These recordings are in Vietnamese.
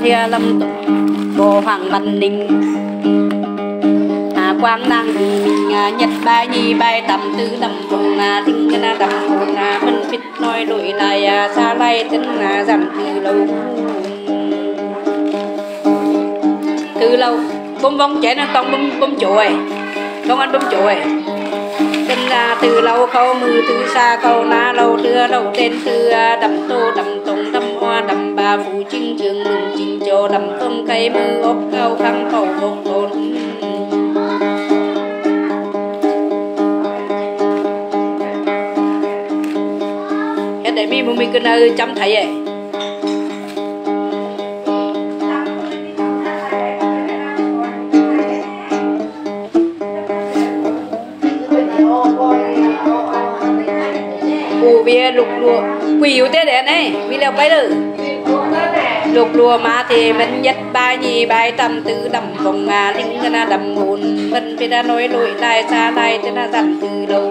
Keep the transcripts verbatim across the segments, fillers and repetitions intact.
thia lâm tụng bộ hoàng văn ninh quang năng nhật bài nhi bài tầm tư đầm vùng là tinh na đầm vùng là phân phít nói đổi lại xa lay tính là giảm từ lâu từ lâu bông bông trẻ nó con bông bông chuối con ăn bông chuối tính ra từ lâu khâu mưa từ xa khâu na lâu đưa lâu tên từ đầm tô đầm tông đầm hoa đầm bà phụ chinh trường mừng chinh cho đầm tông cây mưa ốc cao khăn khẩu một tồn để mi mình cứ nơi chăm thấy vậy ủ bia lục lùa quỷ yếu thế đấy này vì đâu bay được lục lùa mà thì mình nhất bài nhì bài tầm từ đầm vòng mà linh na đầm hồn mình phải đã nói lỗi lại xa lại thế là dặn từ đầu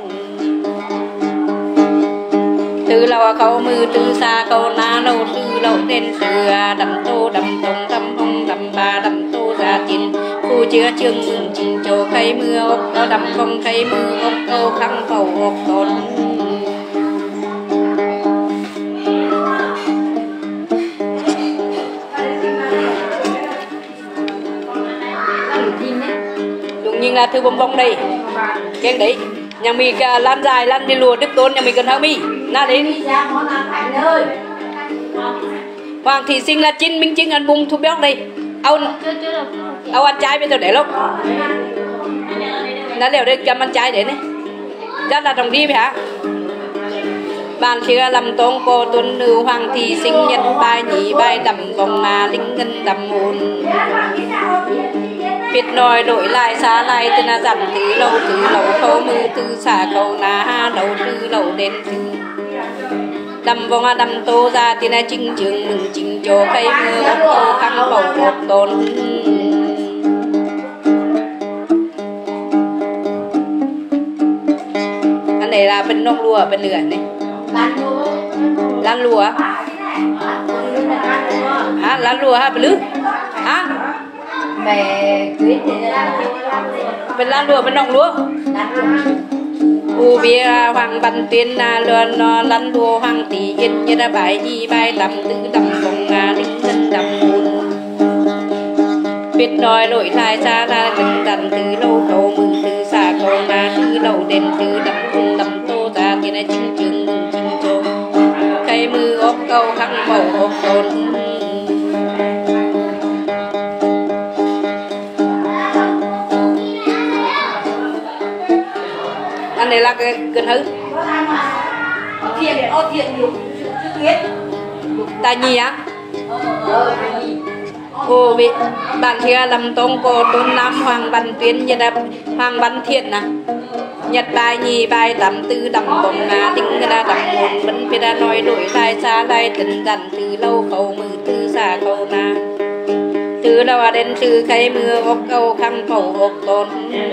từ lâu khâu mưa từ xa khâu na lâu từ lâu tên từ đầm tô đầm tông đầm phong đầm ba đầm tô ra tiền khu chứa chương mừng trình cho cây mưa ốc có đầm phong cây mưa ốc câu khăn phẩu ốc tồn đúng như là thư bông bông đây cái đấy nhà mình lan dài lan đi lùa đức tôn nhà mình cần hơn mi na đến hoàng thị sinh là chín minh chứng ăn bung thu béo đây ông ông ăn trái bây giờ để lúc đã đều đây cầm ăn trái để này chắc là đồng đi vậy hả bạn chỉ làm tôn cô tuấn nữ hoàng thị sinh nhật bài nhị bài đầm vòng mà linh ngân đầm hồn biết nói đổi lại xa lại từ là dặn từ lâu từ lâu khâu mưa từ xa cầu na đầu từ lâu đến từ đầm vòng đầm tô ra thì là chinh trường mừng chinh cho cây mưa ốc tô khăn bầu ốc tồn anh này là bên nông lúa bên lửa này lan lúa hả lan lúa hả bên lứa hả mẹ cưới thì bên lan lúa bên nông lúa u bia hoàng văn tuyên là lừa nó lăn lúa hoàng tỷ yên như là bài gì bài tầm tư tầm vòng ngà linh thân tầm hồn biết nói lỗi lại xa ra từng dần từ lâu cầu mừng từ xa cầu mà từ lâu đến từ đầm cùng đầm tô ra thì là chinh trường mừng chinh cho cây mưa ốc câu khăn màu ốc tồn anh này là cái gần hứ thiện để ô thiện lục tuyết tài nhi á cô bị bạn kia làm tông cô tôn nam hoàng văn tuyên như là hoàng văn thiện nè nhật bài nhì bài tầm tư đầm bồng ngà tinh là đầm hồn vẫn phải đã nói đổi lại xa lại tình dặn từ lâu khẩu mưa từ xa khẩu na từ lâu đến từ cây mưa ốc câu khăn khẩu ốc tồn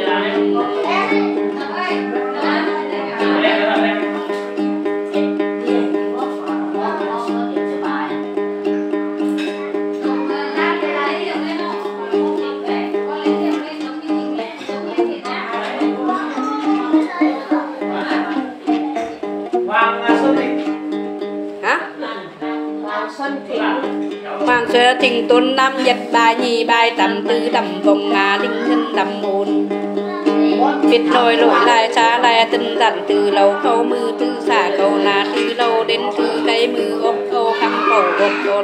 hoàng xuân thịnh tôn nam nhật bài nhì bài tầm tư đầm vòng ngà linh ngân đầm hồn biết nói lỗi lại xa lại tình dặn từ lâu khâu mưa từ xa cầu na từ lâu đến từ cây mưa ốc câu khăn khẩu ốc tồn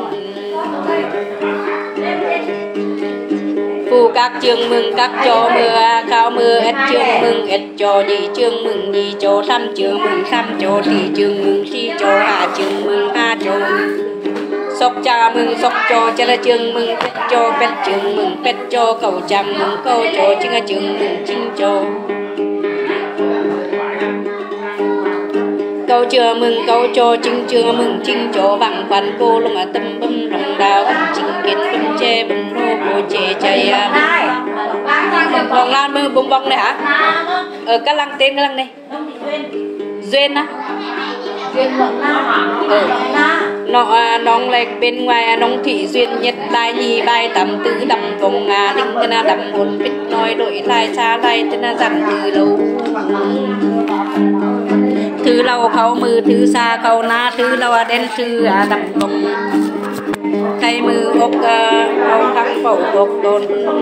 phù các chương mừng các cho mưa khao mưa hết chương mừng hết cho gì chương mừng gì cho thăm chương mừng thăm cho thì chương mừng thì cho hạ chương mừng ha cho sóc cha mừng sóc cho cha là chương mừng pet cho pet chương mừng pet cho cầu chăm mừng cầu cho chính là chương mừng chính cho câu chưa mừng câu cho chính chưa mừng chính cho bằng phần cô luôn ở tâm bấm lòng đào chính kiến bấm che bấm nô cô che chạy Hoàng Lan mừng bông bông này hả ở cái lăng tên cái lăng này duyên á ừ. Nó nong lệch bên ngoài nong thị duyên nhất đại nhì bài tầm tứ đầm vòng ngà linh cái na đầm hồn biết nói đổi lại xa lại thế na dặn từ lâu thứ lâu khâu mưa thứ xa khâu na thứ lâu đen thứ đầm vòng thay mưa ốc khâu thăng bầu ốc đồn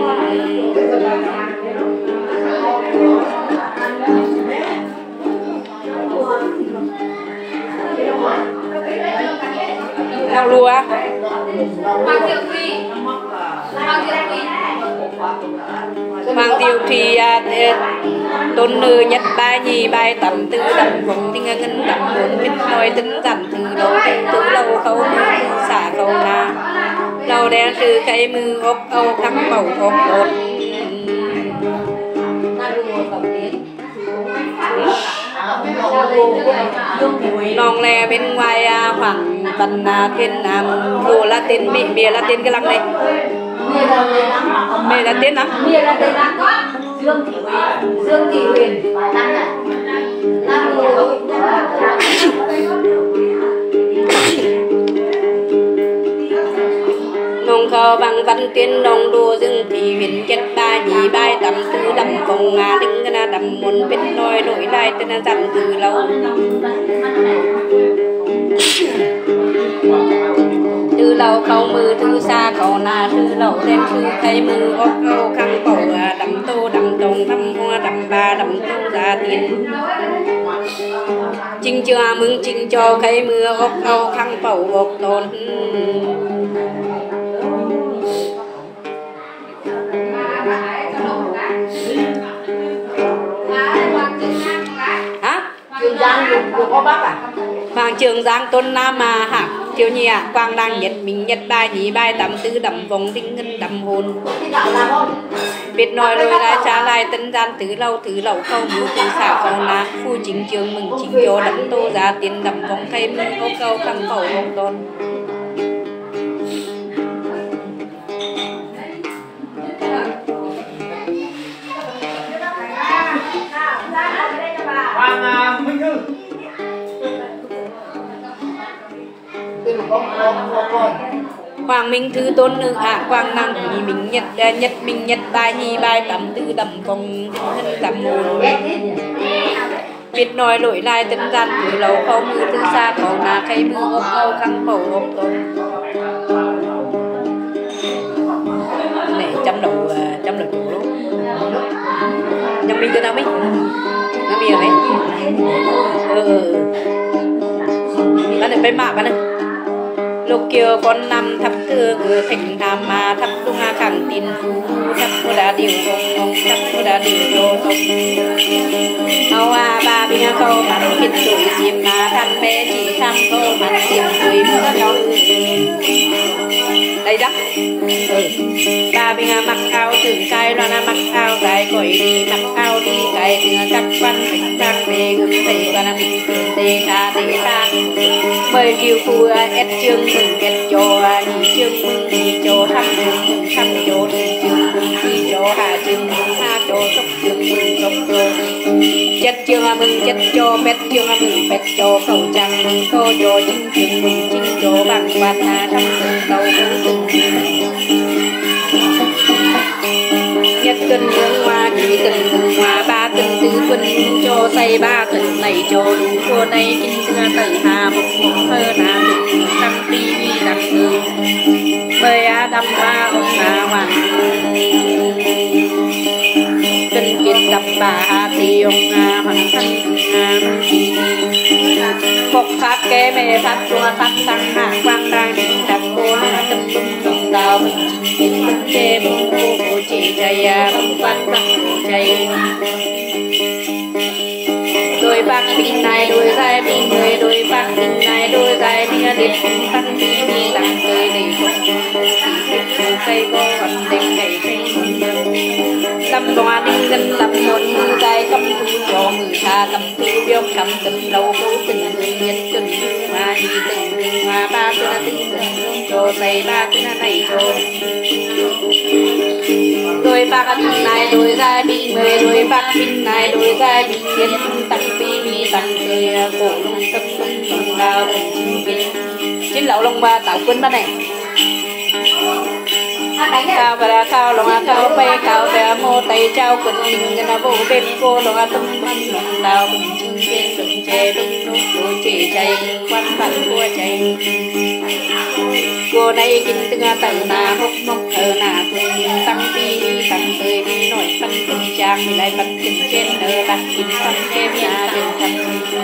nào lùa Hoàng Tiêu Thùy tôn nữ nhất bài nhì bài tầm tư đầm vòng tinh ngân đầm bốn biết nói tính dặn từ đầu từ lâu khâu mưa xả khâu na lâu đen từ cây mưa ốc âu khăn bầu ốc đột nòng lè bên ngoài khoảng tần thiên nam đồ là tên mẹ bia là tên cái lăng này mẹ là tên lắm mẹ là tên lăng Dương Thị Huyền Dương Thị Huyền lăng này lăng rồi nông khờ bằng văn tiên nông đua Dương Thị Huyền chết ba nhị bài tầm tư đầm vòng ngà đinh cái na đầm muốn biết nói đổi lại tên là dặn từ lâu từ lâu khâu mưa từ xa khâu na từ lâu đen từ thấy mưa ốc âu khăn cổ đầm tô đầm đồng thăm hoa đầm ba đầm tô ra tiền chinh chưa mừng chinh cho thấy mưa ốc âu khăn cổ ốc đồn hả? Trường Giang dùng có bác à? Hoàng Trường Giang Tôn Nam mà hả? Chiều nhị ạ, quang đăng nhật mình nhật bài nhị bài tầm tư đầm vòng tinh ngân đầm hồn biết nói lôi lại trả lại tân gian thứ lâu thứ lậu khâu mưu thứ xảo khâu ná phu chính trường mừng chính cho đấm tô ra tiền đầm vòng thay mưu khâu khâu khăn khẩu hồng tôn Hoàng Minh Thư Hoàng Minh Thư tôn nữ hạ quang năng nhị mình nhật nhật mình nhật bài nhị bài tầm tư đầm vòng thân đầm hồn biết nói lỗi lại tân gian từ lâu khâu mưa từ xa khẩu ná khay mưa ốc âu khăn khẩu ốc tôn này chăm đầu chăm đầu chủ luôn nhầm mình từ nào mấy nó bìa mấy ừ bạn này phải mạ bạn này lục kiều con năm thập thương thành hàm mà thập tung khẳng tin phú thập cô đã điều không không thập cô đã điều vô không áo à ba binh câu mặt kết tuổi chìm mà thăm bé chỉ thăm câu mặt chìm tuổi mưa gió đây đó ừ. Ba binh mặc áo từ cài loa mặc áo dài cội đi mặc áo đi cài từ các quan thích trang về gửi thầy và làm bình thường tê ta tê ta bởi kiều phu ép chương mừng ép cho nhị chương mừng nhị cho thăm chương mừng thăm cho nhị chương mừng nhị cho hà chương mừng hà cho sốc chương mừng sốc cho chất chương mừng chất cho pet chương mừng pet cho cầu trăng mừng cô cho chính chương mừng chính cho bằng quan thăm mừng cầu mừng nhất cân hương hoa chỉ cần hương hoa ba cân tứ quân cho say ba cân này cho đủ cô này kinh thưa tử hà một một thơ na từng tâm ti vi đặc ngư bơi á đâm ba ông hà hoàng cân kiệt tập bà hà thì ông hà hoàng thân hà phục pháp kế mê pháp chua pháp tăng hạ quang đang đến đặc cô hà tâm tung tung đào mình chính tung chê bông cô cô chỉ chạy bông quan băng cô chạy đôi bác bình này đôi dài bình người đôi bác bình này đôi dài bình liệt tăng đi đi tăng cười đầy không cây cô còn đỉnh đầy cây lâm đoa đinh dân lâm một mưa dài cầm thu cho mưa tha cầm thu biếu cầm cầm lâu cố từng người nhất từng hoa đi từng hoa ba cứ là từng cho say ba cứ là này cho đôi bác bình này đôi dài bình người đôi bác bình này đôi dài bình liệt tăng đi đi tăng cười cổ lung tâm tâm cao chín lậu lông ba tạo quýnh đó này cao và cao lòng cao bay cao để mô tay trao quần tình cái nào vô bên cô lòng tung bắn lòng đào bình chinh trên đụng chè đụng nút cô chỉ chạy quan phận cô chạy cô đây kinh từng tờ na hốc mốc thờ na tôi tăng đi tăng tươi đi nổi phân tình trang thì lại bật tình trên nở đặt kinh tâm thêm na đừng tâm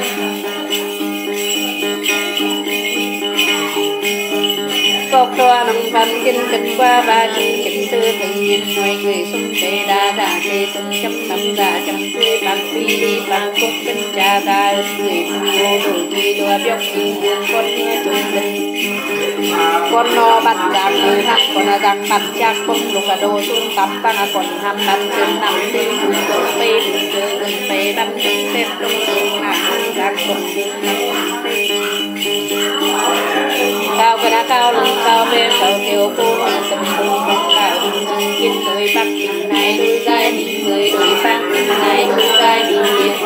cột đoa nông văn kinh kinh qua ba chung kinh tư tự nhiên mọi người xung tề đa đa tề tung chấm năm ra chấm tươi bạc phi đi bạc cúc kinh trà ra người vô đủ chi đua bióc kinh buồn con nghe chung tình con no bắt đạp người hắc còn là rằng bắt chắc không lục là đồ xuống tắm ta là còn ham nằm trên nằm đi cùng cùng phê cùng chơi cùng phê đâm cùng phép đông đường nằm ra cùng cao cái đá cao lưng cao bên cầu tiêu cô tầm cùng không cao kinh đôi bắc kinh này đôi gai đi người đôi bắc kinh này đôi gai đi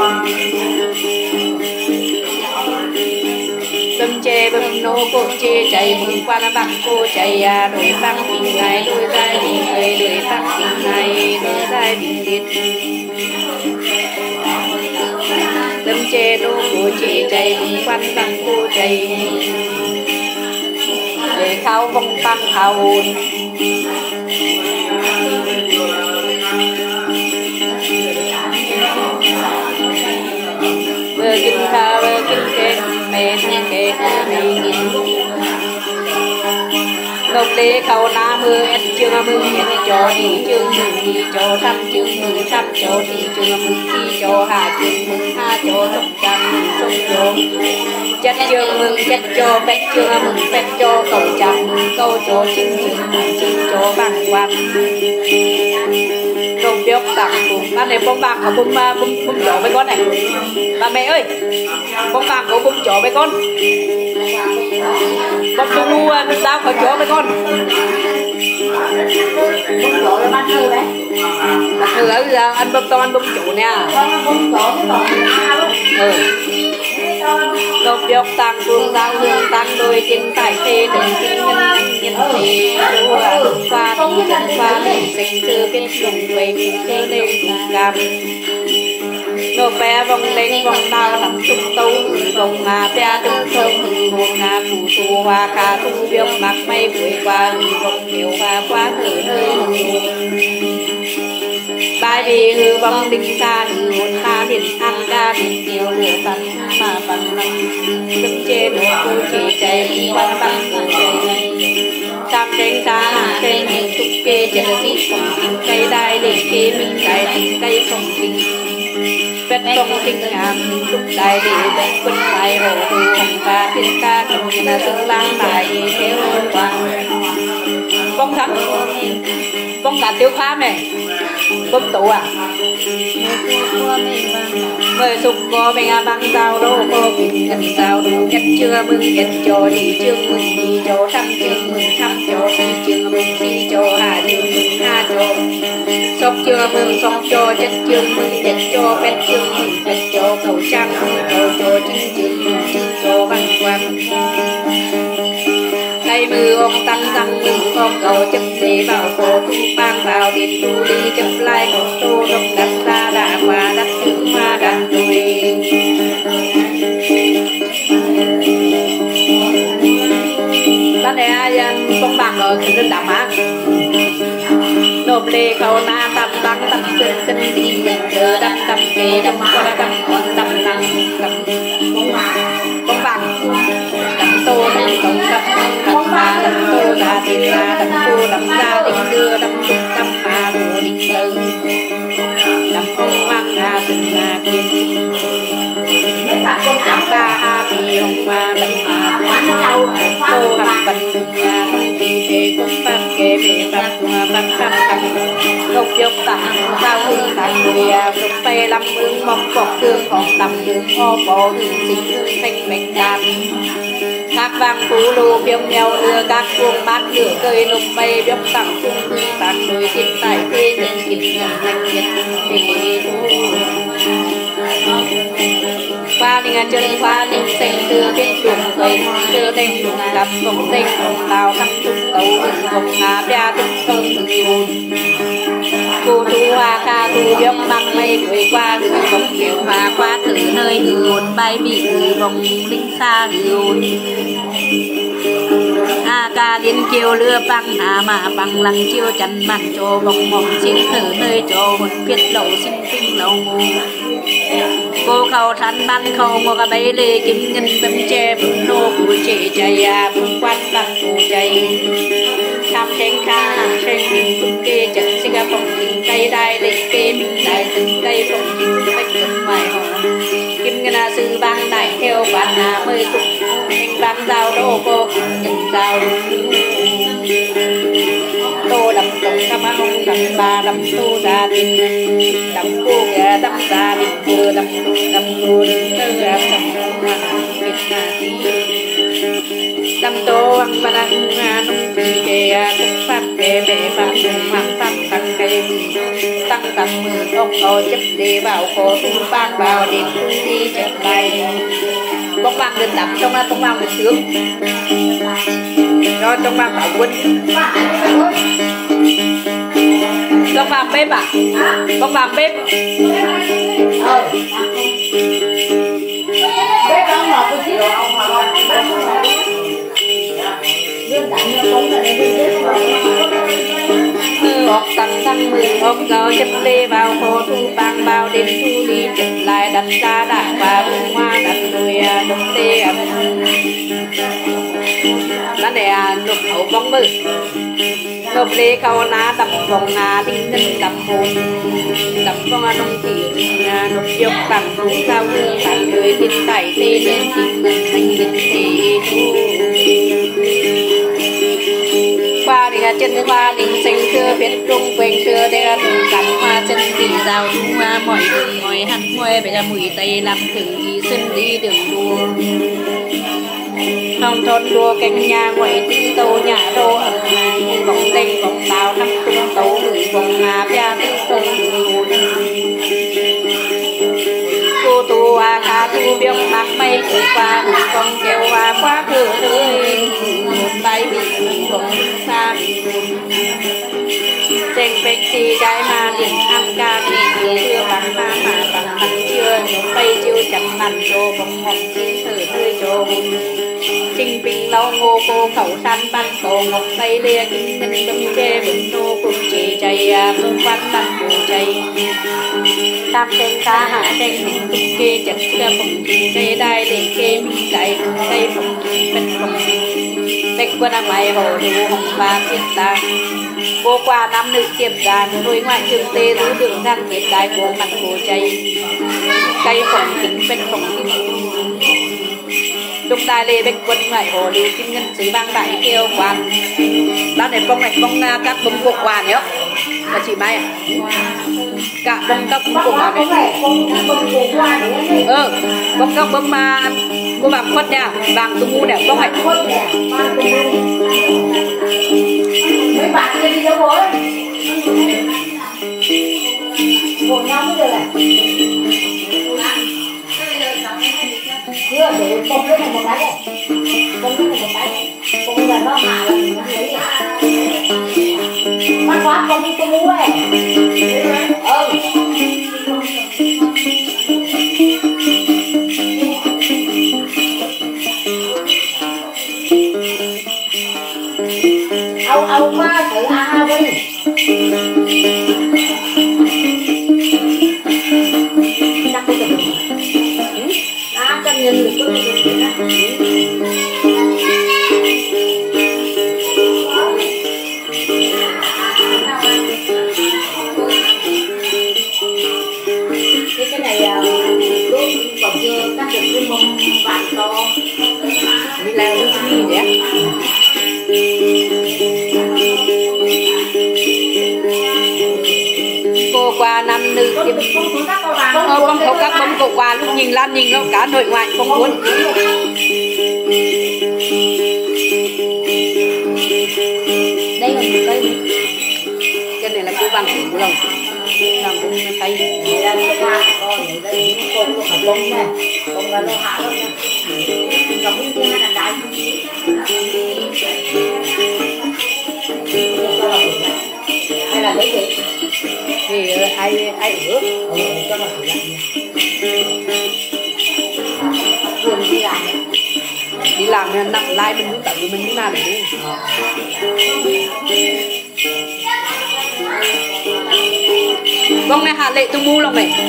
tâm chê bưng nô cô chê chạy bưng qua nó bắc cô chạy à đôi bắc kinh này đôi gai đi người đôi bắc kinh này đôi gai đi liệt tâm chê nô cô chê chạy bưng qua nó bắc cô chạy để khao vong tăng khao hồn vừa kinh khao vừa kinh kê mê thang kê mê nghìn ngọc lê khao na mưa em chương mừng em cho đi chương mừng đi cho thăm chương mừng thăm cho đi chương mừng đi cho hạ chương mừng ha cho sông trăng mừng sông cho chất chương mừng chất cho bét chương mừng bét cho cầu trăng câu cho chinh chương mừng chinh cho bằng quan rồng bióc tặng cùng ba này bông bạc ở bông bông bông chó với con này ba mẹ ơi bông bạc của bông chó với con bông tu lu sao khỏi chó với con bông chó là bán thử đấy bán thử ở giờ ăn bông to ăn bông chó nè bông chó cái bông ừ lộc bióc tăng phương tăng hương tăng đôi kinh tại thế đừng kinh nhân nhân thế đua qua đi chân qua đi sinh tư biết dùng về kinh cơ lên cùng cam nô bé vòng lên vòng đào làm trung tấu vòng ngà bé trung thông hừng vòng ngà phủ thu hoa ca thu bióc mặc mây vội qua vòng hiểu hoa quá thử nơi bài vì hư vong đinh xa hư hồn ta điện ăn đa điện nhiều lửa tắn mà bằng lòng tâm chê nụ cô chỉ chạy quan bằng cô chạy tam trên xa hạ trên hình tục kê chân sĩ phòng kinh cây đai để kê mình đại tình cây phòng kinh vết phong kinh ngàm lúc đại để đất quân đại hồ hồ hồng và thiên ca đồng là dương lang đại theo quang phong thắng phong cả tiêu khám này bấm tủ à mời sục có mình à băng sao đâu có mình gần sao đâu nhất chưa mừng nhất cho đi chương mừng đi cho thăm chương mừng thăm cho đi chương mừng đi cho hà chương mừng ha cho sóc chưa mừng sóc cho chất chương mừng chất cho pet chương mừng chất cho cầu trang mừng cầu cho chính chương mừng chương cho văn quan cây mưa ông tăng răng mừng con cầu chấp để vào cổ tu bang vào điện tu đi chấp lai một tô đông đặt ra đã qua đặt chứng ma đặt đùi ban này ai con bạc ở cái dân đạm á nộp lê khâu na tâm tăng tâm sơn cân đi mình chờ đâm tâm kề đâm qua đâm con đâm năng đâm con bạc đâm tô đâm công đâm đâm ma đâm tô ra tiền ra đâm cô đâm ra đinh đưa đâm đục đâm ma đồ đinh tư đâm con mang ra từng là kiên đâm ta ha bị ông ma đâm ma đâm tô đâm bật từng là thông tin thế cũng phát kê về phát hoa phát phát phát ngọc dốc tặng sao hương tặng người lục phê lâm ương mong cọc thương hòn đầm đường ho bộ hương sinh hương thanh mệnh đàn các vang phú lô biông nheo lừa các cuồng bát lửa cười nục mây biông tặng chung hương tặng đôi thiên tại thế nhân kịch nhân thanh nhật thế thu qua đi đình chân hoa đình sinh tư biết trùng cây tư tên trùng gặp công tên trùng đào năm trùng tấu công ngà bia trùng công trùng cô thu hoa ca thu biếc băng mây quay qua hư vòng kiểu hoa qua thử nơi hư hồn bay bị hư vòng linh xa hư hồn a ca liên kiều lưa băng hà mà băng lăng chiêu chắn mặt cho vòng mỏng xin thử nơi cho hồn biết lẩu xin tinh lẩu ngủ cô khâu thanh ban khâu ngô ca bấy lê kim ngân bấm che bấm nô cụ trẻ chạy à bấm quan băng cụ chạy khám sen kha sen tung kê chặt sinh ra phòng kính cây đai lên kê bình đại từng cây phòng kính bách bên ngoài họ kim ngân sư bang đại theo bản hà mới tục thành bang giao đô cô nhận giao tô đầm tổng cam hông đầm ba đầm tô gia đình đầm cô gà đầm gia đình vừa đầm đu đầm đu tơ đầm đầm việt nam đầm tô ăn ban ăn nông phi kê cũng phát kê bể phát dùng mang phát tăng cây tăng tăng mưa ông tôi chấp đi vào khổ tu ban vào điện tu đi chậm lại bóng mang lên đầm trong đó bóng mang lên sướng cho trong mang bảo quân con vào bếp à? Con vào bếp. Ờ. Bếp đó ngọt một xíu. Liên đánh nó cũng là để bếp ngọt tăng tăng mười ôm cao chấp lê vào khô thu bang bao đêm thu đi chụp lại đặt ra đại và bông hoa đặt đùi đống tê ấm lá này lục hậu bóng mực nộp lê khâu ná đập vòng ngà đinh ngân đập hồn đập vòng nông thị nộp dọc bằng vùng cao hương tại người kinh đại tê lên tình ngân thành linh thị thu qua đi chân hoa đình xanh xưa biết trung quanh xưa đây là từng cắn hoa chân kỳ rào trung hoa mọi đường mọi hắt môi bây giờ mùi tây làm thử ý xuân đi đường đua không thôn đua canh nhà ngoại tinh tàu nhà đô ẩm như vòng tây vòng tàu năm tung tàu người vòng hà bia tinh tông cô tu a ca tu biếng mắc mây cười qua người con kêu hoa quá cửa ơi một bài bị vòng xa trên bên chi cái mà liền ăn ca thì chưa bằng ma mà bằng bằng chưa những bay chiêu chẳng bằng cho vòng hồng xin thử tươi cho trình bình lâu ngô cô khẩu san ban cổ ngọc tây lia kinh ngân bưng kê bưng nô cùng chỉ chạy bưng văn bằng cổ chạy tam sen ca hạ sen bình tung kê chặt ra phòng kê đai để kê minh đại cây phòng bên phòng tách quân ăn mày hồ đủ hồng ba thiên ta vô qua năm nữ kiểm tra đối ngoại trường tê giữ đường thang kết đại của mặt cổ chạy cây phòng kính bên phòng kính lúc đại lê bách quân ngoại hồ lưu kinh ngân sứ bang đại kêu quan đó này bông này bông các bông cục quả nhớ là chị may à cả bông các bông cục quả này ừ bông các bông mà cô vàng khuất nha vàng tôi mua đẹp bông này mấy bạn kia đi đâu rồi ngồi nhau mới được này chưa để bông cái này một cái này bông cái này một cái này bông là nó hạ là mình nó lấy bắt quá bông đi tôi mua ấy ừ âu âu quá thử a a đi chắc cái gì á cho nhìn được cái gì cái này lúc còn chưa cắt được cái mông vàng to đi leo nó gì vậy cô qua năm nữ kiếm ờ, con thấu các bông cổ qua lúc nhìn lan nhìn nó cả nội ngoại không muốn đây là một cây cái này là cô bằng của lòng làm cũng tay đây là cái hoa con đây con của bông này còn là lo hạ lắm nha gặp những cái đàn đại hay là lấy gì thì ai ai ở ừ, cho mà thử làm đi làm đi làm nằm lại mình cũng tặng mình đi làm đi vâng này Hà Lệ tôi mua lòng này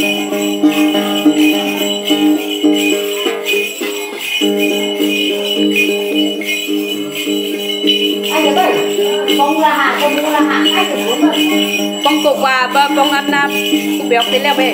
ai vậy con là hạt con mua là hạt ai được muốn rồi con cổ quà và con ăn nam cũng béo tới leo về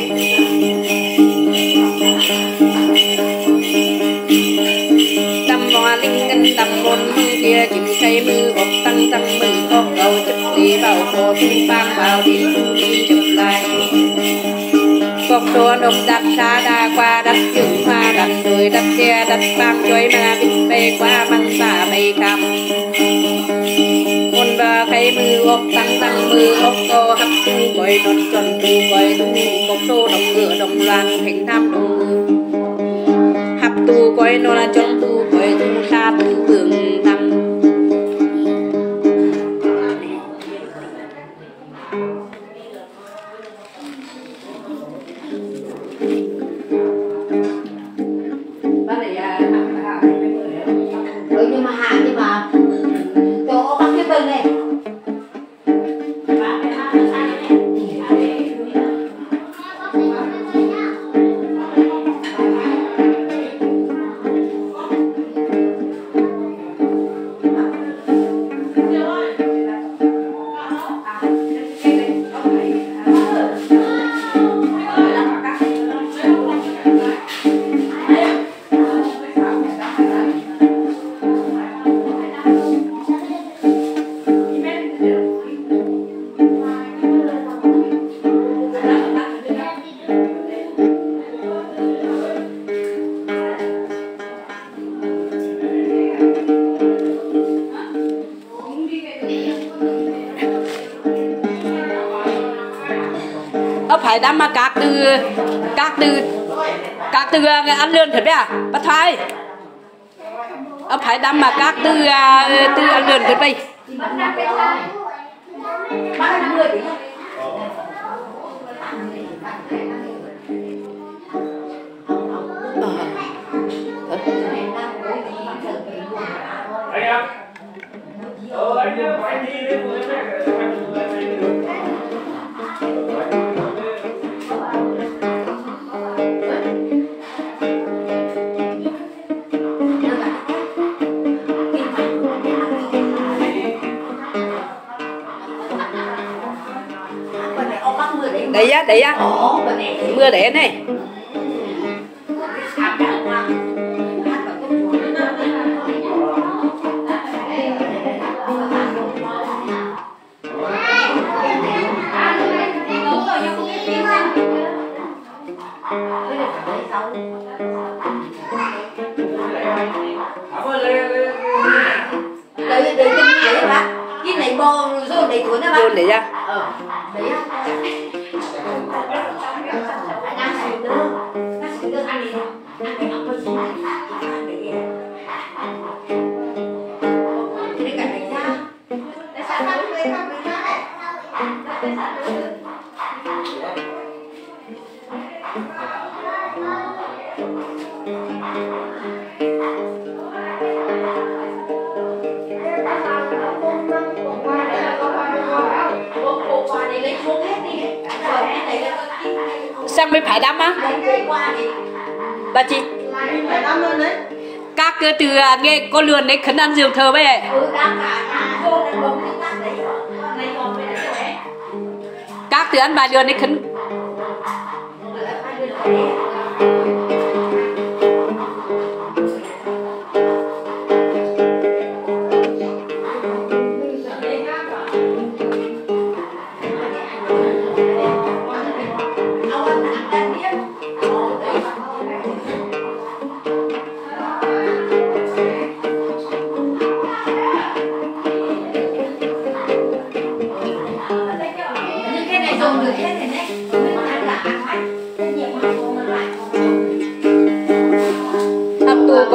đầm hoa linh ngân đầm môn kia chìm cây mưa ốc tăng tăng mưa ốc cầu chụp đi vào hồ tung bang vào đi đi chụp lại cọc đồ nộp đặt xa đa qua đặt dựng hoa đặt đuôi đặt che đặt bang chơi mà biết bay qua măng xả mây cam môn ba cây mưa ốc tăng tăng mưa ốc co hấp tu gọi nốt chuẩn tu gọi tu cọc đồ đồng ngựa đồng loan hình tham đồ hấp tu gọi nó là trong tu gọi tu xa tu tưởng thăng ừ, nhưng mà hạ nhưng mà chỗ bắt cái bên này phải đâm mà các từ các từ các từ ăn lươn thật đấy à bắt thay ông phải đâm mà các từ từ ăn lươn thật đây đấy á đấy á mưa để này đấy đấy đấy đấy bác cái này bò rồi đấy cuốn đó bác luôn đấy ra ờ đấy sang mới phải đâm á bà chị các cái từ nghe con lươn đấy khấn ăn rượu thơ vậy các từ ăn bài lươn đấy khấn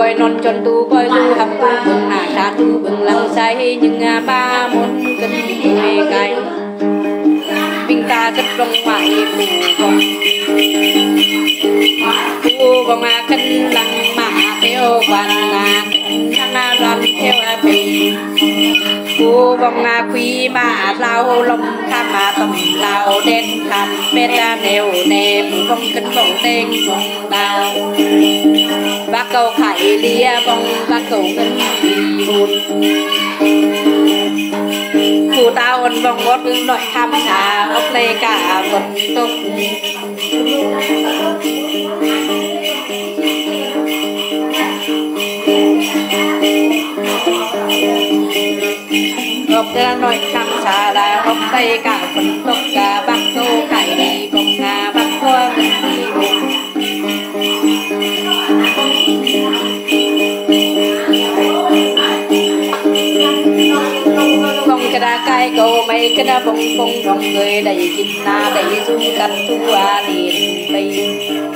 coi non tròn tu coi du hấp tu bừng hạ cha tu bừng lăng say nhưng ba môn cân mười cái bình ta rất rong ngoại phù vong phù vong à cân lăng mà theo quan à thằng đoàn theo thầy phù vong à quý mà lao lòng tham mà tầm lao đen tham bên ra nèo nè phù vong cân vong tên vong đào bác cầu khải lia vong bác cầu ngân đi hồn phù tao ôn vong gót ưng nội tham xà ốc lê cả vần tốt ốc lê nội tham xà là ốc lê cả vần tốt cả bác cầu khải đi vong nga bác khoa ngân đi hồn vòng cái đá cái cầu mấy cái đá bông bông vòng người đầy kinh na đầy du cắt thu à liền bay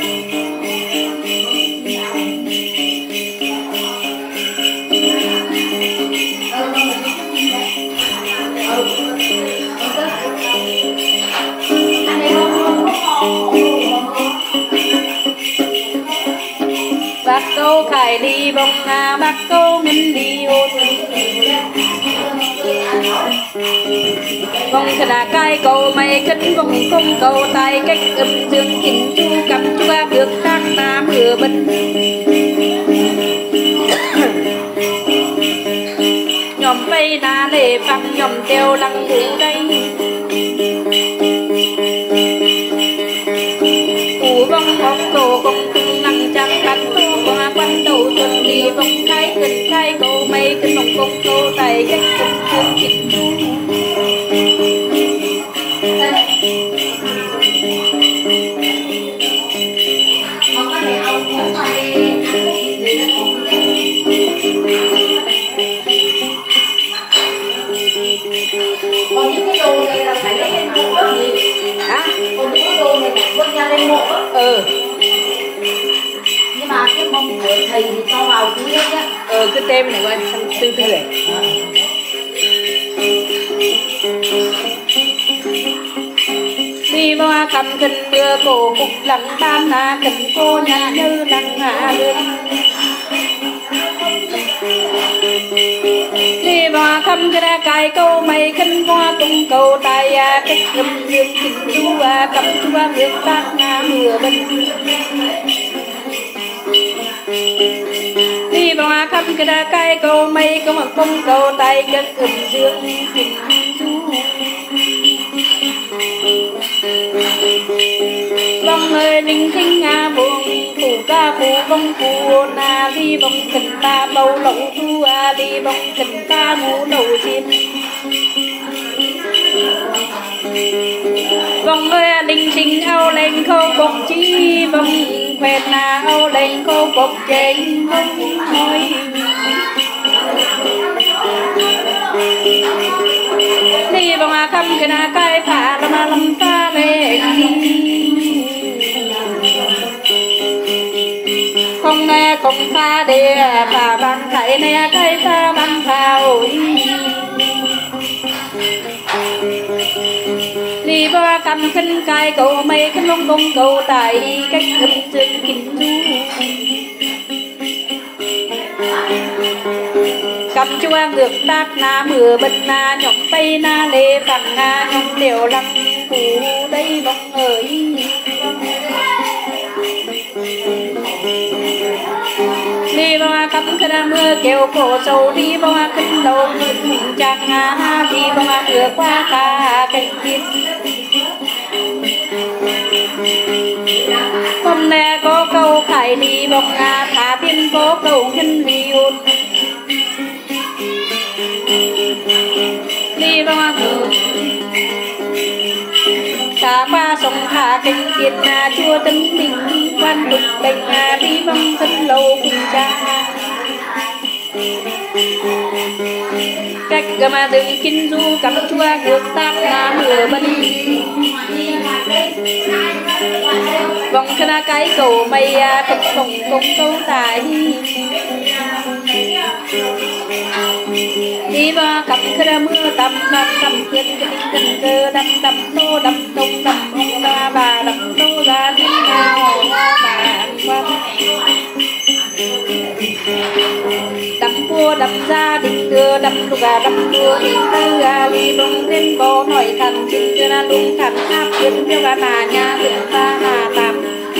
bác câu khải đi bông à bác câu ngân đi hôn vòng cái đá cái cầu mây cân vòng không cầu tay cách âm dương kính chu cầm chu ba bước tăng nam vừa bân nhóm vây na lệ phăng nhóm tiêu lăng hướng đây củ vòng ngọc cầu công tung lăng trăng bát tô qua quan đầu tuần đi vòng khai cân khai cầu mây cân vòng không cầu tay cách âm dương kính chu còn những cái đồ này là phải lấy lên mộ đó gì? Hả? Còn những cái đồ này phải vứt ra lên mộ á. Ừ. Nhưng mà cái mông của thầy thì cho vào túi hết nhá. Ừ, cái tem này coi xong tư tư này. Đi qua cầm kinh mưa cổ cục lặng ban na kinh cô nhăn như lặng hạ lương đi vào thăm cái đá cài câu mây kinh hoa tung cầu tài cách ngâm dương kinh chú và cầm chú ba nước bát na mưa bên đi vào thăm cái đá cài câu mây có một tung cầu tài cách ngâm dương kinh chú vong ơi linh thinh nga buông phủ ca phủ vong phủ na đi vong cần ta bầu lẩu thu a đi vong cần ta mũ đầu chim vong ơi linh thinh ao lên khâu bọc chi vong khoe na ao lên khâu bọc trên vong thôi đi vong a khăm cái na cái phá làm làm phá lên không nghe không pha để phá bằng thảy nè cái phá bằng thảo đi qua cầm khinh cài cầu mây khinh long công cầu tại cách âm dương kinh du cầm chua ngược tác na mưa bên na nhọc tây na lê phẳng na nhọc đều lăng phủ đây bóng ơi đi vào cắm cái mưa kêu cổ sầu đi vào cánh đầu mình chẳng ha đi vào mưa qua cả cánh kia hôm nay có câu khải đi bóng ngà thả tiên có câu nhân ly hôn đi vào mưa thả qua sông thả cánh tiền na chua tân tình quan đục bệnh na đi vong thân lâu cùng cha cách gà mà đừng kinh du cắm chua ngược tác na mưa bân vòng khana cái cầu mây cách vòng công câu tài đi và cặp cơ mưa tầm đầm đầm khuyên cái tình cần cơ đầm đầm tô đầm tông đầm ông ba bà đầm tô ra đi nào hoa bà quan đầm cua đầm ra đỉnh đưa đầm lục à đầm cua đỉnh tư à li bông lên bò nổi thần chinh cơ na lung thần áp biến theo bà bà nhà tượng ta hà tạm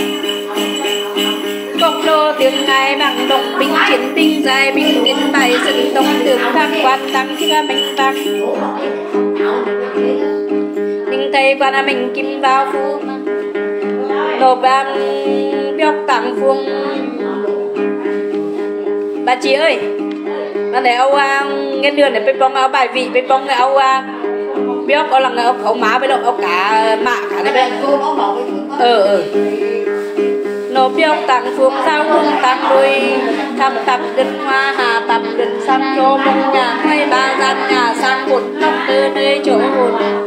công đô tiếng ngài bằng đồng binh chiến tinh dài binh tiến bài dựng tông tướng thang quan tăng khi mình tăng mình thấy quan mình kim vào phu nộp ban bióc tặng phương bà chị ơi bà này âu nghe đường này bên bông áo bài vị bên bông áo bióc có là áo áo má với lộ áo cả mạ cả này bên ờ ờ nộp bióc tặng phương sao hương tặng đôi thăm tập đinh hoa hà tập đinh sang cho mông nhà hay ba gian nhà sang một nóc từ nơi chỗ hồn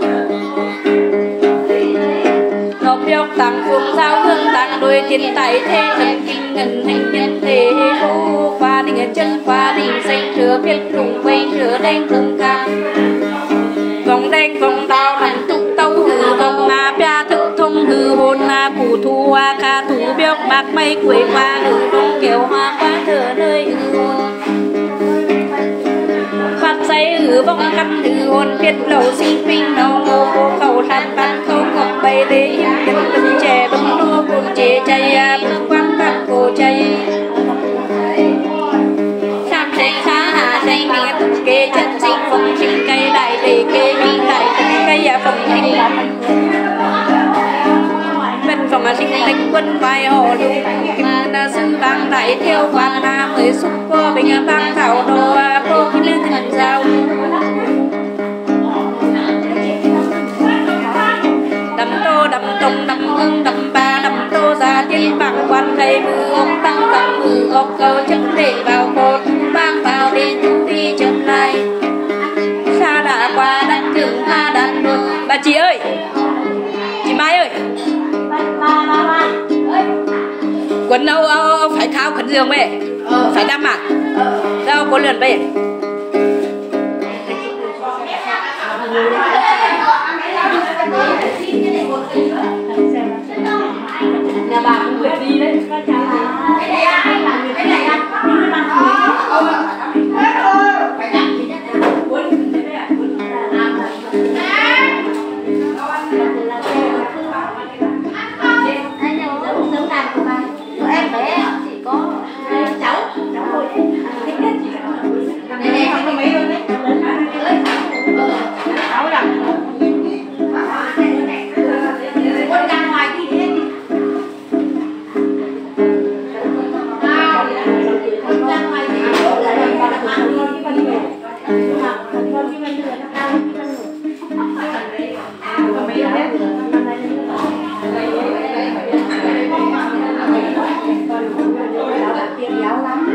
nộp bióc tặng phương sao hương tặng đôi tiền tay thế thần kinh ngân hành nhân thế lũ qua đình chân qua đình xanh rửa biết trùng quay rửa đen thương ca vòng đen vòng đào nằm tục tâu hư vòng mà bia thực thông hư hồn là cụ thu hoa ca thủ bióc bạc mây quế qua hư vòng kéo hoa qua thở nơi hư hồn phát dây hư vòng căn hư hồn biết lầu sinh phinh đầu ngô vô khẩu đàn bàn khâu ngọc bay đế hiểm nhân tâm trẻ bấm nô cồn chế chay bấm quan tặng cổ chay sam tranh khá hà tranh nghe tục kê chân sinh phong sinh cây đại để kê mi đại cây à phong sinh bên phòng sinh đánh quân vai hồ lưu kim na sư vang đại theo quan na mới xúc cô bình vang thảo đồ cô khi lên thần giao đầm tô đầm tông đầm hương đầm ba đầm tô ra tiên bằng quan cây mưa ông tăng tăng mưa ốc câu chất để vào cột vang vào đi thu đi chậm lại xa đã qua đất thường tha đặt được bà chị ơi chị Mai ơi quần đâu phải khao khẩn giường về phải đâm à đâu có lượn về nhà bà cũng phải đi đấy em bé chỉ có cháu cháu thôi này này không có mấy luôn đấy cháu rằng con ra ngoài đi hết con ra ngoài đi giáo lắm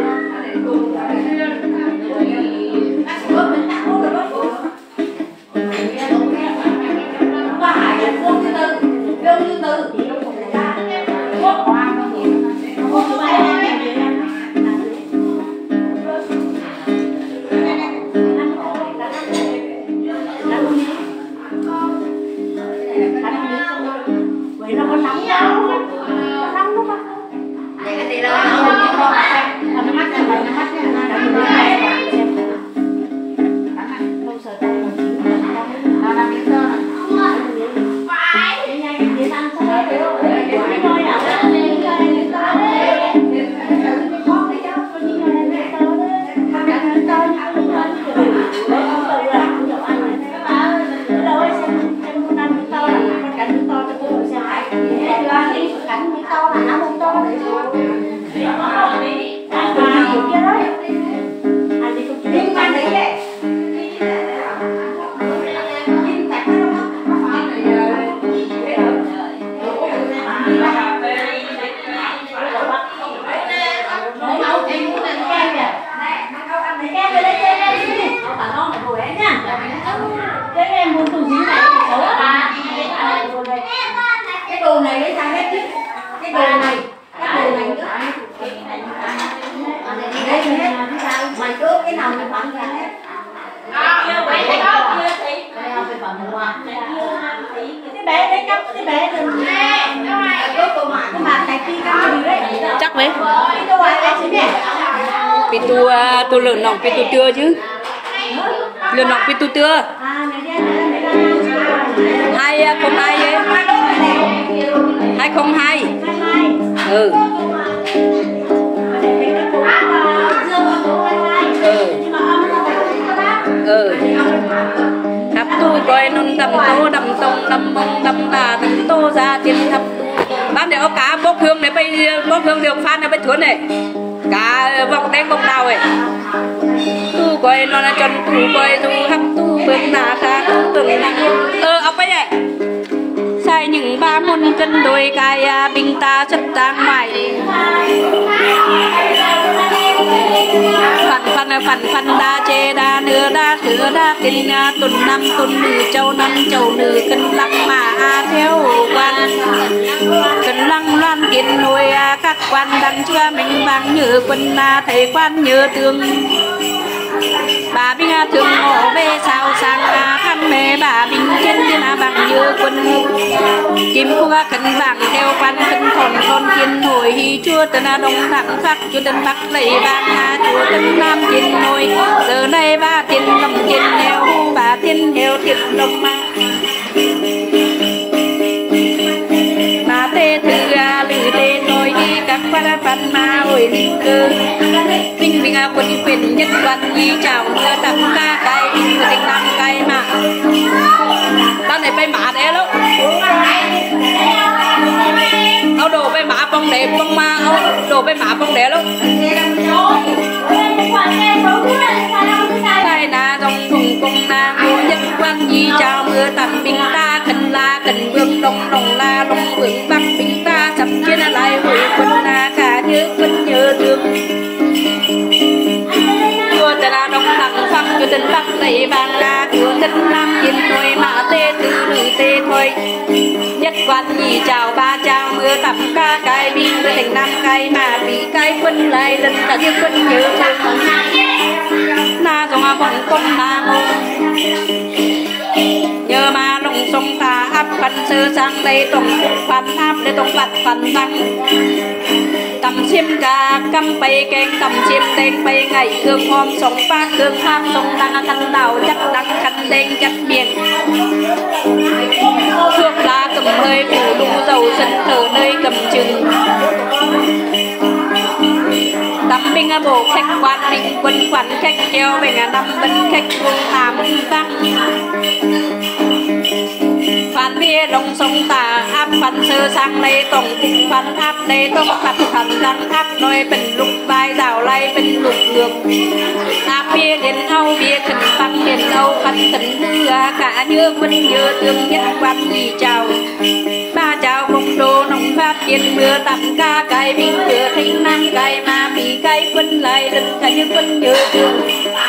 bé đấy nhóc cái bé đừng chắc mấy bị tu tu lợn nòng bị tu tưa chứ lợn nòng bị tu tưa hai không hai ấy hai không hai ừ ừ thập tu coi non đầm tô đầm tông đầm mông đầm đà đầm tô ra tiền thập ban để có cá bốc hương này bây bốc hương được phan này bây thuần này cá vòng đen vòng đào ấy tu coi non là chân tu coi tu hấp tu bưng nà ca tu từng năng ơ ông bây này sai những ba môn cân đôi cài bình ta chất tang mày phần phần phần phần đa chê đa nửa đa thừa đa kinh tuần năm tuần nữ châu năm châu nữ cân lăng mà a theo quan cân lăng loan kiến nuôi các quan đăng chưa mình vang nhớ quân na thầy quan nhớ tương bà binh thường ngộ về sao sang khăn mẹ bà binh trên thiên bằng như quân kim cua khẩn vàng theo quan khẩn thòn thòn thiên hồi hi chua tân đông thẳng phát chua tân bắc lấy vàng chua tân nam thiên hồi giờ đây ba thiên lâm thiên heo bà thiên heo thiên đông ma bà tê thư lử tê nôi đi các quan văn ma hồi linh cơ binh binh quân quyền nhất quan nhi chào mưa tắm ca cay binh tình nam cay mà tao này bay mã đấy lúc ao đồ bay mã bông đẹp bông ma ao đồ bay mã bông đẹp lúc tay na dòng cùng cùng na ngô nhất quan nhi chào mưa tắm binh ta cần la cần vương đông đông la đông vương bắc binh ta sập trên lại hồi quân na cả nhớ quân nhớ thương chùa tên là đông thẳng phăng chùa tên bắc lấy vàng la chùa tên nam yên thôi mã tê tư nữ tê thôi nhất quan nhì chào ba chào mưa tắm ca cài binh với thành nam cài mà bị cài quân lại lần cả như quân nhớ thương na dòng à bọn con na ngô nhờ mà lồng sông ta áp phần sơ sang đây tổng phần áp để tổng vật phần tăng tầm chiêm ca căm bay keng tầm chiêm đen bay ngày hương hôm sống phát hương phát sông đang khăn đào chắc đang khăn đen chắc biển thuốc lá cầm hơi phủ đủ dầu sân thờ nơi cầm chừng tắm binh bộ khách quan binh quân quản khách treo về ngàn năm binh khách quân làm tăng phan bia đông sông tà áp phan sơ sang đây tổng cục phan áp đây tổng tập thần răng áp nơi bình lục vai đảo lai bình lục ngược áp bia đến âu bia khẩn phan đến âu phan tấn hư cả như quân như tương nhất quan gì chào ba chào công đô nông phát tiền mưa tắm ca cài bình cửa thanh nam cài mà bị cài quân lại lần cả như quân như tương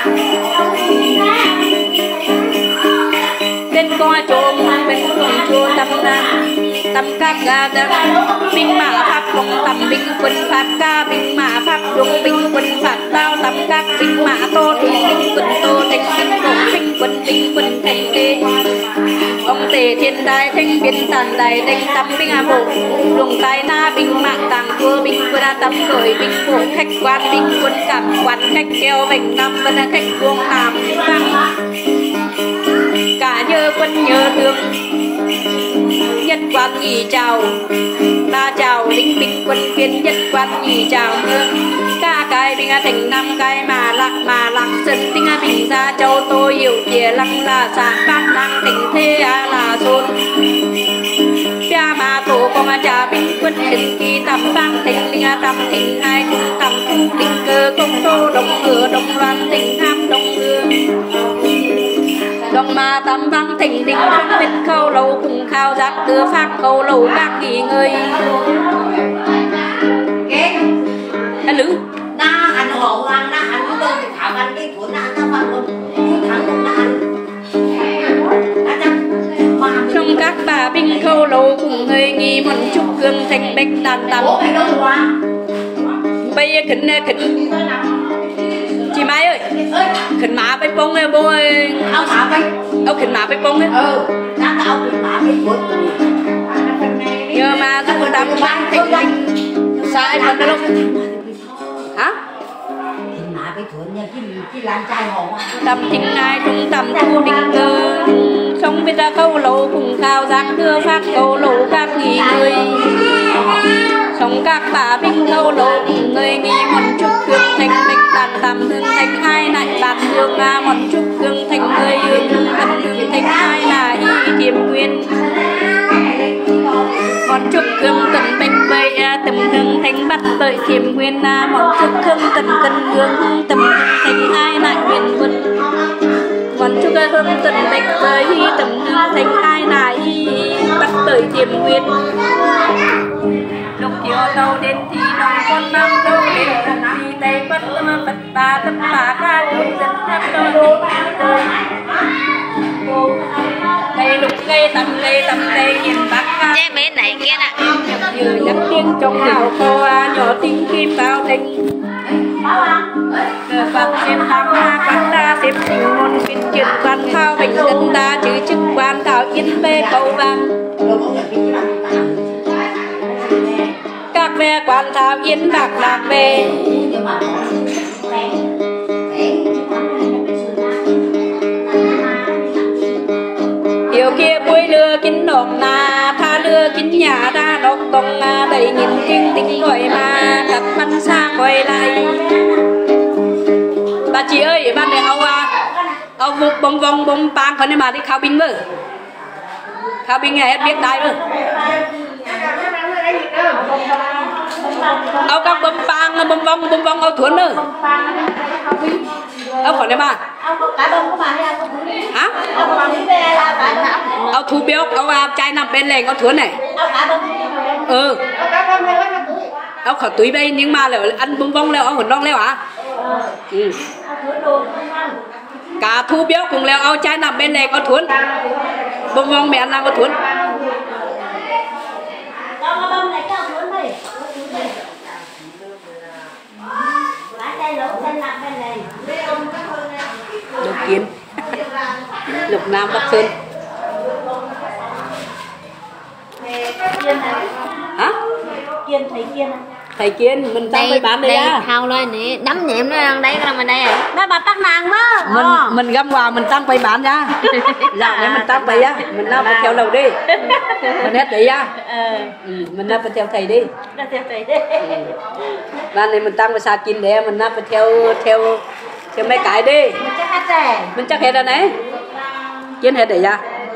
bên coi trộm bên cùng chua tâm nam tâm các gà đăng binh mã pháp đồng tầm binh quân pháp ca binh mã pháp đồng binh quân pháp bao tầm các binh mã tô thì binh quân tô thành binh đồng binh quân binh quân thành tê ông tề thiên đại thanh biên tàn đại đánh tâm binh à bộ luồng tai na binh mã tàng thua binh quân a tâm khởi binh bộ khách quan binh quân cảm quan khách keo vành năm vân khách vuông hàm vang cả nhớ quân nhớ thương nhất quan nhì chào ba chào lính binh quân viên nhất quan nhì chào mưa ca cài binh thành năm cài mà lạc mà lạc sân binh bình ra châu tôi hiểu địa lăng là sáng bát năng thành thế là xôn cha mà tổ con cha binh quân hình kỳ tầm vang thành linh tầm hình hai cùng tầm thu linh cơ công tô đồng cửa đồng loan tình nam đồng hương đồng mà tắm vang thỉnh đình không biết khâu lâu cùng khao giác đưa phát khâu lâu các nghỉ ngơi anh lữ na anh hộ anh na anh có đơn thì thảo anh cái của na na văn luôn thằng cũng na anh trong các bà binh khâu lâu cùng người nghi một chút gương thành bạch đàn tắm bây giờ khẩn khẩn chị Mai ơi khẩn má bay bông ơi bố ơi áo má bay áo khinh má phải bông ấy ừ đã áo khinh má phải bông nhờ mà tôi đam mang thành mình sai thật đâu hả khinh má phải thuận nha cái cái lan trai họ tầm thình ai trung tầm thu định cơ không biết ra câu lẩu cùng khao giác đưa phát câu lẩu các nghỉ người sống các bà binh câu lẩu cùng người nghi một chút cương thành bạch đàn tầm hương thành hai nại bạc hương nga một chút cương thành người hương tầm hương thành hai là y thiềm nguyên một chút cương tận bạch bơi tầm hương thành bắt bởi thiềm nguyên một chút cương tận cân hương tầm hương thành hai nại huyền quân còn chút hương tận bạch bơi tầm hương thành hai nại bắt bởi thiềm nguyên lúc chiều đầu đến thì nông con nam đâu đến thì tay bắt tâm bật ba tâm ba ca chung dân hát đôi cây lục cây tầm cây tầm cây nhìn bác ca che bên này kia nè như nhắc tiếng trong nào cô nhỏ tinh kim bao thành cờ bạc trên tam hoa quán đa xếp sinh môn viên truyền quan thao bình dân đa chữ chức quan thảo yên bê cầu vàng các ve quan thảo yên bạc lạc về điều kia bôi lừa kín đột na tha lừa kín nhà ra đột tông đầy nhìn kinh tính gọi mà cặp bắn xa quay lại bà chị ơi ban này ông ông vụ bông vong bông bang còn mà đi khao binh mơ khao binh nghe biết đại mơ ông các bông bang bông vong bông vong ông thuần nữa ông còn đấy mà hả ông thu béo ông trai nằm bên lề ông thuần này ừ ông khỏi túi bay nhưng mà là ăn bông vong leo ông còn non leo à ừ. Cả thu béo cùng leo ông trai nằm bên lề ông thuần bông vong mẹ ăn là ông thuần Lục Kiến Lục Nam Bắc Sơn hả? Kiên thấy Kiên thầy Kiên mình tăng với bán đây á thao lên nè đấm nhẹm nó đang đây làm ở đây à đây bà tắc nàng đó mình ờ. mình găm quà mình tăng với bán ra dạo này mình tăng với á mình nào phải theo đầu đi mình hết đấy á ừ, mình nào phải theo thầy đi theo thầy đi ban này mình tăng với xa kín để mình nào phải theo theo theo mấy cái đi mình chắc hết rồi mình chắc hết rồi đấy Kiên hết đấy ra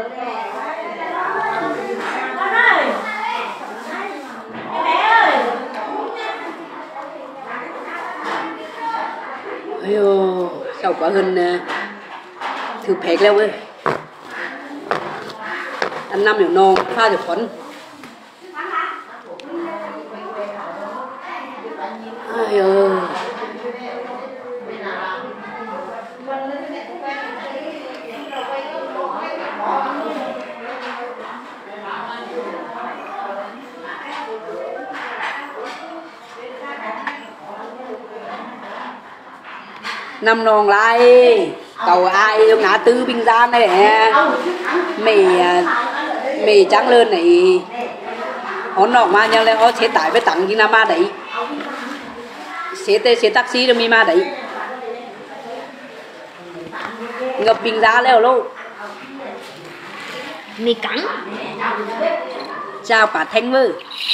Ôi sao quả hình thử phèn leo ơi ăn năm nhiều non pha được phấn ai ơi năm non lại cầu ai ngã tư bình gian này mì mì trắng lên này họ nọ mà nhau lên họ sẽ tải với tặng như ma đấy sẽ sẽ taxi rồi mi ma đấy ngập bình giá leo lâu mì cắn chào cả thanh mơ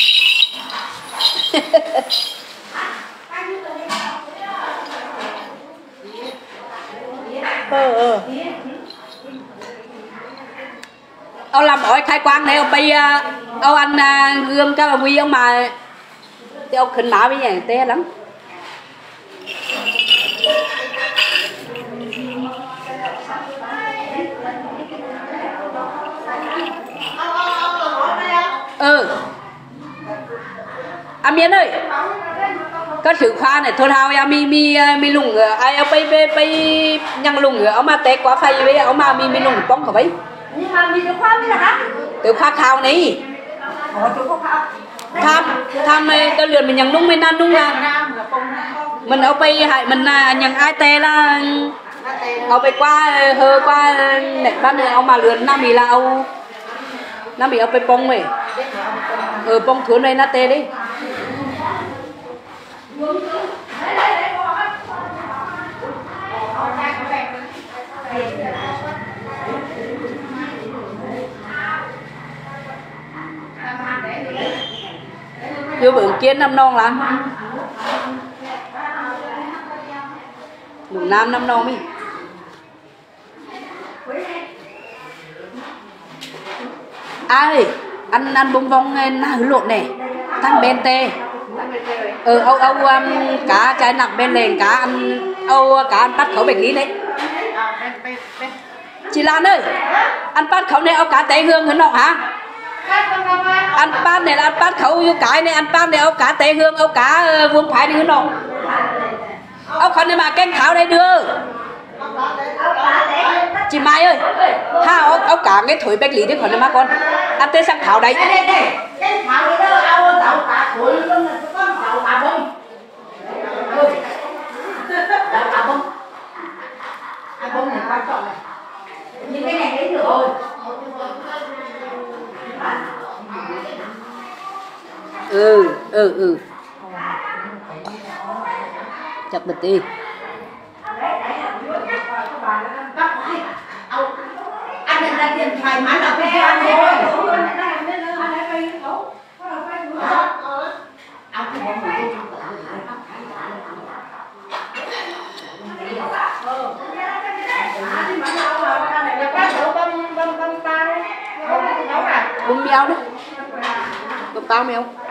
ờ ờ ông làm hỏi khai quang này ông bây ông ăn gương các bà nguy ông mà thì ông khinh má với nhảy té lắm ừ anh Miến ơi có sự khoa này thôi thao ya mi mi mi lùng ai ở bay bay bay nhang lùng ở mà té quá phay với ở mà mi mi lùng bóng khẩu ấy nhưng mà mi được khoa mới là hả từ khoa khao này tham tham cái lượt mình nhang lùng mình ăn lùng là mình ở bay hại mình nhang ai té là เอาไปกว่าเฮอกว่าเน็ตบ้านเนี่ยเอามาเรือนน้ำมีละเอาน้ำมีเอาไปปองไหมเออปองถุนเลยนะเตดิคือเบิ่งเกี้ยนน้ำนองละหนูน้ำน้ำนองมิai ăn ăn bông bông na hứ lộn này tăng bên tê ờ âu âu um, cá trái nặng bên nền cá ăn âu cá ăn bắt khẩu bệnh lý đấy chị Lan ơi ăn bắt khẩu này âu cá tê hương hả nọ hả ăn bắt này là ăn bắt khẩu vô cái này ăn bắt này âu cá tê hương âu cá uh, vuông phải đi hả nọ âu khẩu này mà canh khảo đây đưa chị Mai ơi ha âu, âu cá cái thổi bạch lý đi khỏi này mà con ăn tê sang khảo đấy những cái này đấy được rồi ừ ừ ừ chặt bịch đi anh nhận ra tiền thoải mái là phải ăn thôi bún mèo đấy bún bao mèo